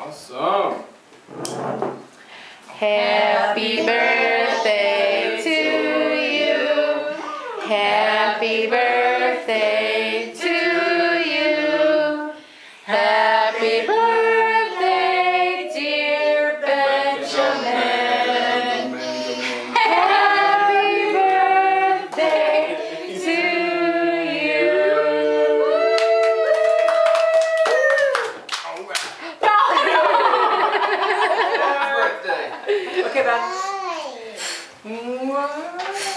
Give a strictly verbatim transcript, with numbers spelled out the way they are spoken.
Awesome. Happy birthday to you. Happy birthday to you. Happy birthday, dear Benjamin. Happy birthday to you. Birthday. Okay, bye.